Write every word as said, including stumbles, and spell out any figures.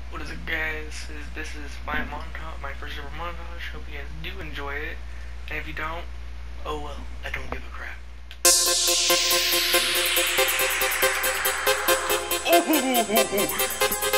What is it, guys? This is my montage, my first ever montage. Hope you guys do enjoy it. And if you don't, oh well, I don't give a crap. Oh!